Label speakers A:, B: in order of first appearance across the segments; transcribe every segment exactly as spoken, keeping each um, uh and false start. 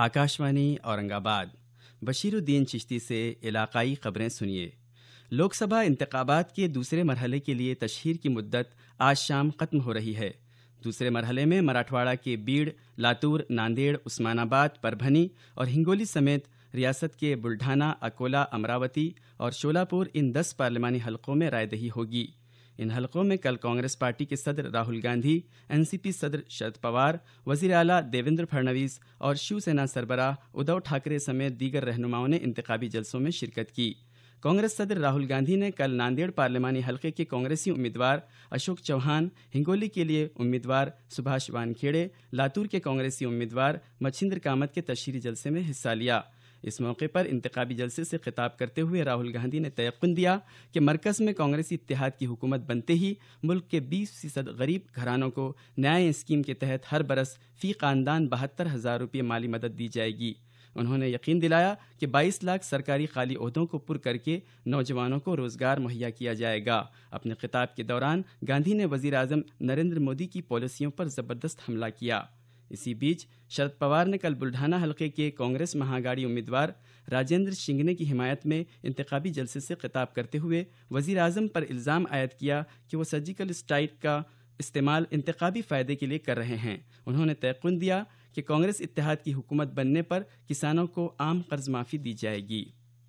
A: आकाशवाणी औरंगाबाद। बशीरुद्दीन चिश्ती से इलाकाई खबरें सुनिए। लोकसभा इंतखाबात के दूसरे मरहले के लिए तशहीर की मुद्दत आज शाम ख़त्म हो रही है। दूसरे मरहले में मराठवाड़ा के बीड़, लातूर, नांदेड़, उस्मानाबाद, परभनी और हिंगोली समेत रियासत के बुल्ढाना, अकोला, अमरावती और शोलापुर इन दस पार्लिमानी हलकों में रायदही होगी। इन हलकों में कल कांग्रेस पार्टी के सदर राहुल गांधी, एनसीपी सदर शरद पवार, वज़ीर आला देवेंद्र फडणवीस और शिवसेना सरबराह उद्धव ठाकरे समेत दीगर रहनुमाओं ने इंतखाबी जलसों में शिरकत की। कांग्रेस सदर राहुल गांधी ने कल नांदेड़ पार्लिमानी हलके के कांग्रेसी उम्मीदवार अशोक चौहान, हिंगोली के लिए उम्मीदवार सुभाष वानखेड़े, लातूर के कांग्रेसी उम्मीदवार मच्छिंद्र कामत के तशहीरी जलसे में हिस्सा लिया। इस मौके पर इंतखाबी जलसे से खिताब करते हुए राहुल गांधी ने तयक़ुन दिया कि मरकज़ में कांग्रेसी इत्तेहाद की हुकूमत बनते ही मुल्क के बीस फीसद गरीब घरानों को न्याय स्कीम के तहत हर बरस फ़ी ख़ानदान बहत्तर हज़ार रुपये माली मदद दी जाएगी। उन्होंने यकीन दिलाया कि बाईस लाख सरकारी खाली ओहदों को पुर करके नौजवानों को रोज़गार मुहैया किया जाएगा। अपने खिताब के दौरान गांधी ने वज़ीर आज़म नरेंद्र मोदी की पॉलिसियों पर ज़बरदस्त हमला किया। इसी बीच शरद पवार ने कल बुल्ढाना हलके के कांग्रेस महागाड़ी उम्मीदवार राजेंद्र शिंगने की हिमायत में इंतखाबी जलसे से खिताब करते हुए वज़ीर आज़म पर इल्ज़ाम आयद किया कि वो सर्जिकल स्ट्राइक का इस्तेमाल इंतखाबी फ़ायदे के लिए कर रहे हैं। उन्होंने तयक़ुन दिया कि कांग्रेस इत्तेहाद की हुकूमत बनने पर किसानों को आम कर्ज माफ़ी दी जाएगी।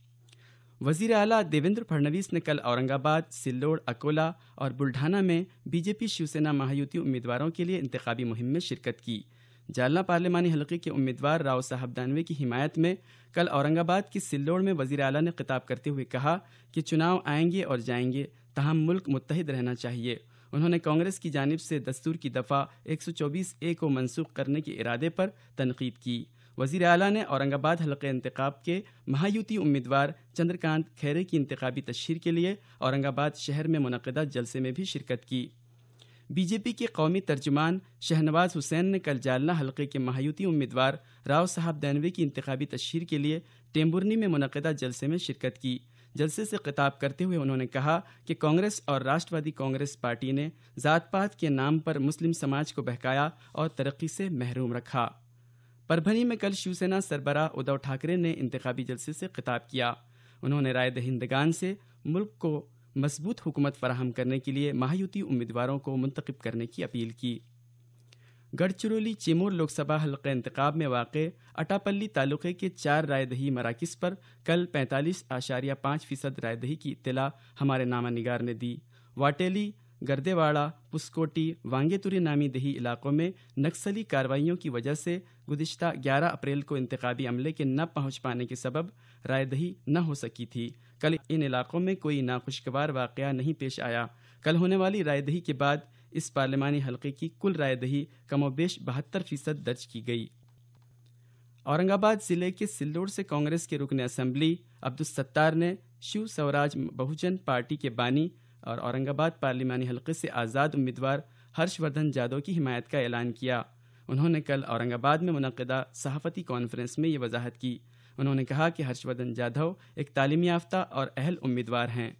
A: वज़ीर आला देवेंद्र फडणवीस ने कल औरंगाबाद, सिल्लोड़, अकोला और बुल्ढाना में बीजेपी शिवसेना महायुति उम्मीदवारों के लिए इंतखाबी मुहिम में शिरकत की। जालना पार्लिमानी हलके के उम्मीदवार राव साहब दानवे की हिमायत में कल औरंगाबाद की सिल्लोड़ में वज़ीर आला ने खिताब करते हुए कहा कि चुनाव आएंगे और जाएंगे, तहम मुल्क मुत्तहिद रहना चाहिए। उन्होंने कांग्रेस की जानिब से दस्तूर की दफ़ा एक सौ चौबीस ए को मनसूख करने के इरादे पर तनकीद की। वज़ीर आला ने औरंगाबाद हलक़े इंतखाब के महायुति उम्मीदवार चंद्रकांत खैरे की इंतखाबी तशहीर के लिए औरंगाबाद शहर में मुनक़दा जलसे में भी शिरकत की। बीजेपी के कौमी तर्जुमान शहनवाज हुसैन ने कल जालना हलके के महायुति उम्मीदवार राव साहब दानवे की इंतखाबी तशहीर के लिए टेम्बुरनी में मुनक़दा जलसे में शिरकत की। जलसे से खिताब करते हुए उन्होंने कहा कि कांग्रेस और राष्ट्रवादी कांग्रेस पार्टी ने ज़ात पात के नाम पर मुस्लिम समाज को बहकाया और तरक्की से महरूम रखा। परभनी में कल शिवसेना सरबराह उद्धव ठाकरे ने इंतखाबी जलसे से खिताब किया। उन्होंने राय दहिंदगान से मुल्क को मजबूत हुकूमत फराहम करने के लिए महायुति उम्मीदवारों को मुंतखब करने की अपील की। गढ़चिरौली चिमूर लोकसभा हल्के इंतखाब में वाक़े अटापल्ली तालुक़े के चार रायदही मराकिज़ पर कल पैंतालीस आशारिया पाँच फीसद रायदही की इत्तला हमारे नामा निगार ने दी। वाटेली, गर्देवाड़ा, पुस्कोटी, वांगेतुरी नामी दही इलाकों में नक्सली कार्रवाइयों की वजह से गुज़िश्ता ग्यारह अप्रैल को इंतखाबी अमले के न पहुँच पाने के सबब रायदही न हो सकी थी। कल इन इलाकों में कोई नाखुशगवार वाक़या नहीं पेश आया। कल होने वाली रायदही के बाद इस पार्लिमानी हलके की कुल रायदही कमोबेश बहत्तर फीसद दर्ज की गई। औरंगाबाद ज़िले के सिल्लोड़ से कांग्रेस के रुकन असम्बली अब्दुल सत्तार ने शिव स्वराज बहुजन पार्टी के बानी और औरंगाबाद पार्लिमानी हलके से आज़ाद उम्मीदवार हर्षवर्धन जाधव की हिमायत का ऐलान किया। उन्होंने कल औरंगाबाद में मुनक़दा सहाफ़ती कॉन्फ्रेंस में ये वजाहत की। उन्होंने कहा कि हर्षवर्धन जाधव एक तालीम याफ्ता और अहल उम्मीदवार हैं।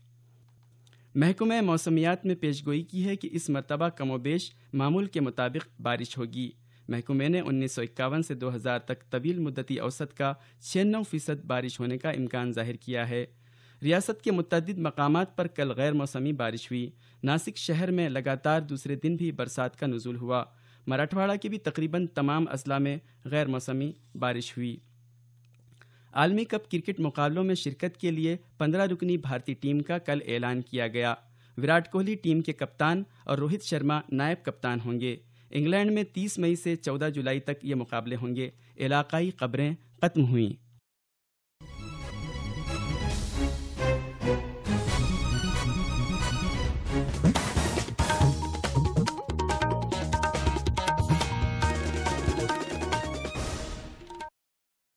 A: महकमे मौसमियात में पेशगोई की है कि इस मरतबा कमोबेश मामूल के मुताबिक बारिश होगी। महकमे ने उन्नीस सौ इक्यावन से दो हज़ार तक तवील मुद्दती औसत का छियानवे फीसद बारिश होने का इम्कान जाहिर किया है। रियासत के मुतअद्दिद मकामात पर कल गैर मौसमी बारिश हुई। नासिक शहर में लगातार दूसरे दिन भी बरसात का नुज़ूल हुआ। मराठवाड़ा के भी तकरीबन तमाम अजला में गैर मौसमी बारिश हुई। आलमी कप क्रिकेट मुकाबलों में शिरकत के लिए पंद्रह रुकनी भारतीय टीम का कल ऐलान किया गया। विराट कोहली टीम के कप्तान और रोहित शर्मा नायब कप्तान होंगे। इंग्लैंड में तीस मई से चौदह जुलाई तक ये मुकाबले होंगे। इलाकाई खबरें खत्म हुईं।